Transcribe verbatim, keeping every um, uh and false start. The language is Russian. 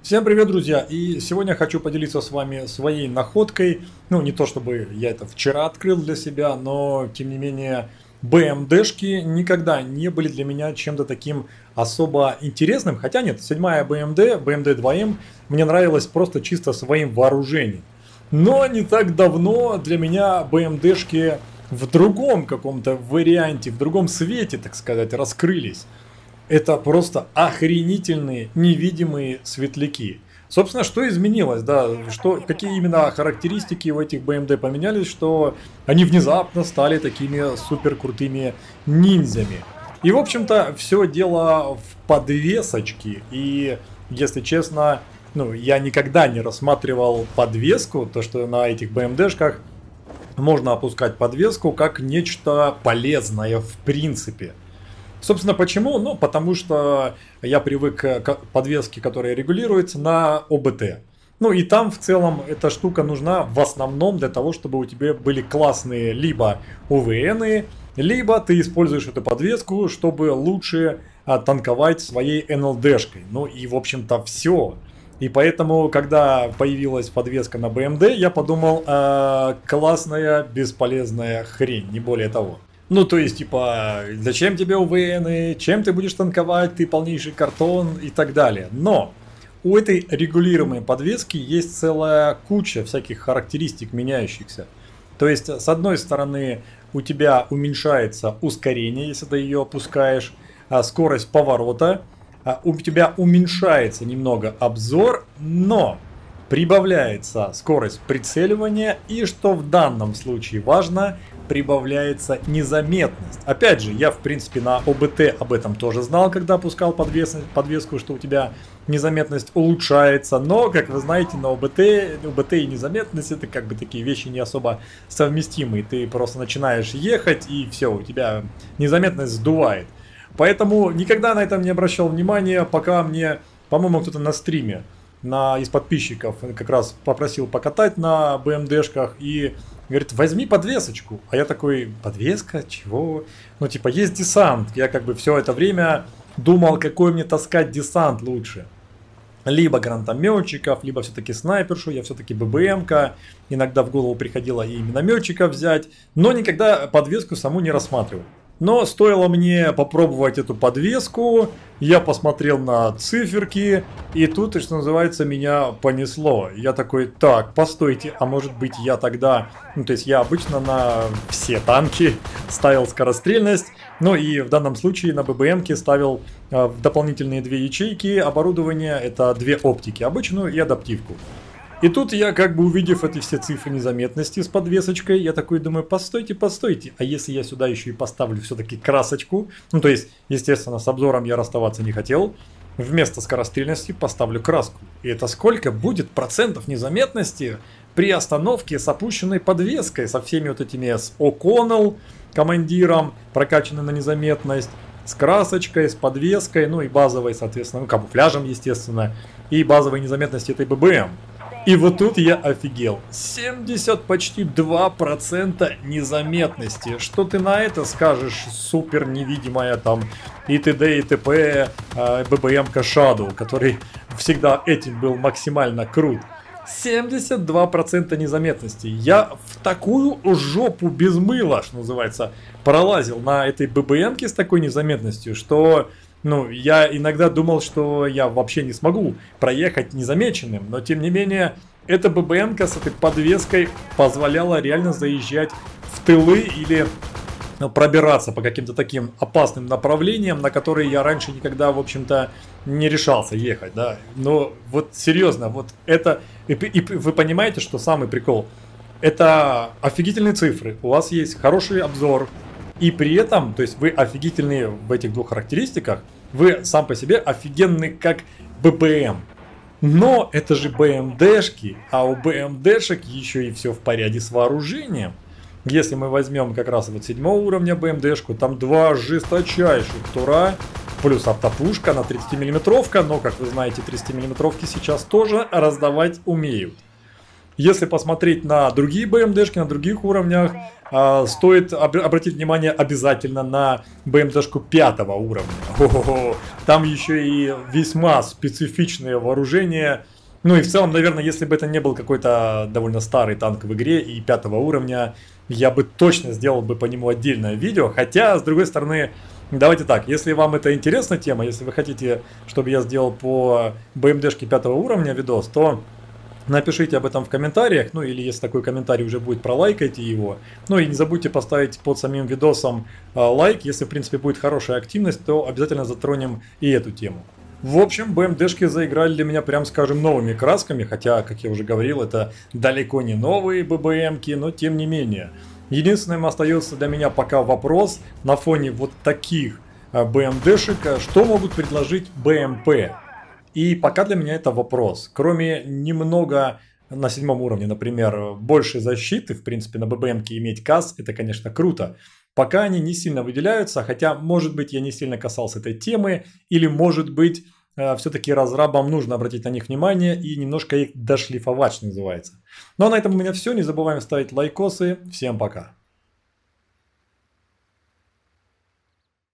Всем привет, друзья! И сегодня я хочу поделиться с вами своей находкой. Ну, не то чтобы я это вчера открыл для себя, но, тем не менее, бэ эм дэ-шки никогда не были для меня чем-то таким особо интересным. Хотя нет, седьмая бэ эм дэ, бэ эм дэ два эм, мне нравилась просто чисто своим вооружением. Но не так давно для меня бэ эм дэ-шки в другом каком-то варианте, в другом свете, так сказать, раскрылись. Это просто охренительные невидимые светляки. Собственно, что изменилось, да, что, какие именно характеристики у этих бэ эм дэ поменялись, что они внезапно стали такими супер крутыми ниндзями. И, в общем-то, все дело в подвесочке. И, если честно, ну, я никогда не рассматривал подвеску, то, что на этих бэ эм дэ-шках можно опускать подвеску как нечто полезное в принципе. Собственно, почему? Ну, потому что я привык к подвеске, которая регулируется на о бэ тэ. Ну, и там в целом эта штука нужна в основном для того, чтобы у тебя были классные либо о вэ эны, либо ты используешь эту подвеску, чтобы лучше а, танковать своей эн эл дэ-шкой. Ну, и, в общем-то, все. И поэтому, когда появилась подвеска на бэ эм дэ, я подумал, э, классная, бесполезная хрень, не более того. Ну, то есть, типа, зачем тебе о вэ эны, чем ты будешь танковать, ты полнейший картон и так далее. Но у этой регулируемой подвески есть целая куча всяких характеристик меняющихся. То есть, с одной стороны, у тебя уменьшается ускорение, если ты ее опускаешь, скорость поворота, у тебя уменьшается немного обзор, но прибавляется скорость прицеливания и, что в данном случае важно, прибавляется незаметность. Опять же, я в принципе на о бэ тэ об этом тоже знал, когда опускал подвес, подвеску, что у тебя незаметность улучшается, но, как вы знаете, на о бэ тэ, о бэ тэ и незаметность это как бы такие вещи не особо совместимые. Ты просто начинаешь ехать и все, у тебя незаметность сдувает. Поэтому никогда на этом не обращал внимания, пока мне, по-моему, кто-то на стриме на, из подписчиков как раз попросил покатать на бэ эм дэ-шках и говорит, возьми подвесочку. А я такой, подвеска? Чего? Ну, типа, есть десант. Я как бы все это время думал, какой мне таскать десант лучше. Либо гранатометчиков, либо все-таки снайпершу, я все-таки бэ бэ эм-ка. Иногда в голову приходило и минометчика взять, но никогда подвеску саму не рассматривал. Но стоило мне попробовать эту подвеску, я посмотрел на циферки, и тут, что называется, меня понесло. Я такой, так, постойте, а может быть я тогда... Ну, то есть я обычно на все танки ставил скорострельность, ну и в данном случае на бэ бэ эм-ке ставил э, дополнительные две ячейки оборудования, это две оптики, обычную и адаптивку. И тут я, как бы увидев эти все цифры незаметности с подвесочкой, я такой думаю, постойте, постойте, а если я сюда еще и поставлю все-таки красочку, ну то есть, естественно, с обзором я расставаться не хотел, вместо скорострельности поставлю краску. И это сколько будет процентов незаметности при остановке с опущенной подвеской, со всеми вот этими, с О'Коннелл, командиром, прокачанной на незаметность, с красочкой, с подвеской, ну и базовой, соответственно, ну, камуфляжем, естественно, и базовой незаметности этой бэ бэ эм. И вот тут я офигел. семьдесят почти два процента незаметности. Что ты на это скажешь, супер невидимая там и т.д. и т.п. бэ бэ эм-ка Shadow, который всегда этим был максимально крут. семьдесят два процента незаметности. Я в такую жопу без мыла, что называется, пролазил на этой бэ бэ эм-ке с такой незаметностью, что... Ну, я иногда думал, что я вообще не смогу проехать незамеченным, но тем не менее, эта бэ бэ эм-ка с этой подвеской позволяла реально заезжать в тылы или ну, пробираться по каким-то таким опасным направлениям, на которые я раньше никогда, в общем-то, не решался ехать, да. Но вот серьезно, вот это... И, и вы понимаете, что самый прикол? Это офигительные цифры, у вас есть хороший обзор, и при этом, то есть вы офигительные в этих двух характеристиках, вы сам по себе офигенный как бэ бэ эм. Но это же бэ эм дэ-шки, а у бэ эм дэ-шек еще и все в порядке с вооружением. Если мы возьмем как раз вот седьмого уровня бэ эм дэ-шку, там два жесточайших тура, плюс автопушка на тридцатимиллиметровка, но, как вы знаете, тридцатимиллиметровки сейчас тоже раздавать умеют. Если посмотреть на другие бэ эм дэ-шки, на других уровнях, а, стоит об- обратить внимание обязательно на бэ эм дэ-шку пятого уровня. Хо-хо-хо. Там еще и весьма специфичные вооружения. Ну и в целом, наверное, если бы это не был какой-то довольно старый танк в игре и пятого уровня, я бы точно сделал бы по нему отдельное видео. Хотя, с другой стороны, давайте так, если вам это интересна тема, если вы хотите, чтобы я сделал по бэ эм дэ-шке пятого уровня видос, то напишите об этом в комментариях, ну или если такой комментарий уже будет, пролайкайте его. Ну и не забудьте поставить под самим видосом э, лайк, если в принципе будет хорошая активность, то обязательно затронем и эту тему. В общем, бэ эм дэ-шки заиграли для меня, прям скажем, новыми красками, хотя, как я уже говорил, это далеко не новые бэ бэ эм-ки, но тем не менее. Единственным остается для меня пока вопрос на фоне вот таких э, бэ эм дэ-шек, что могут предложить бэ эм пэ. И пока для меня это вопрос. Кроме немного на седьмом уровне, например, больше защиты, в принципе, на бэ бэ эм-ке иметь касс, это, конечно, круто. Пока они не сильно выделяются, хотя, может быть, я не сильно касался этой темы, или, может быть, все-таки разрабам нужно обратить на них внимание и немножко их дошлифовать, что называется. Ну а на этом у меня все. Не забываем ставить лайкосы. Всем пока.